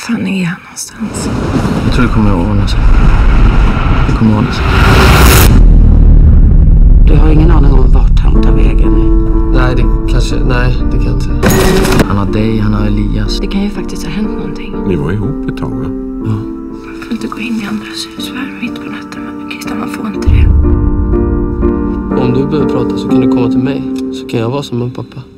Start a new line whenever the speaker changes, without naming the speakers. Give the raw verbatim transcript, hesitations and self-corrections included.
fan är han någonstans?
Jag tror det kommer att ordna sig. Det kommer att ordna sig.
Du har ingen aning om vart han tar vägen nu?
Nej, det kanske... Nej, det kan jag inte. Han har dig, han har Elias.
Det kan ju faktiskt ha hänt någonting.
Ni var ihop ett tag, va?
Ja.
Man får inte gå in i andras hus här mitt på natten. Men Christian, man får inte det.
Om du behöver prata så kan du komma till mig. Så kan jag vara som en pappa.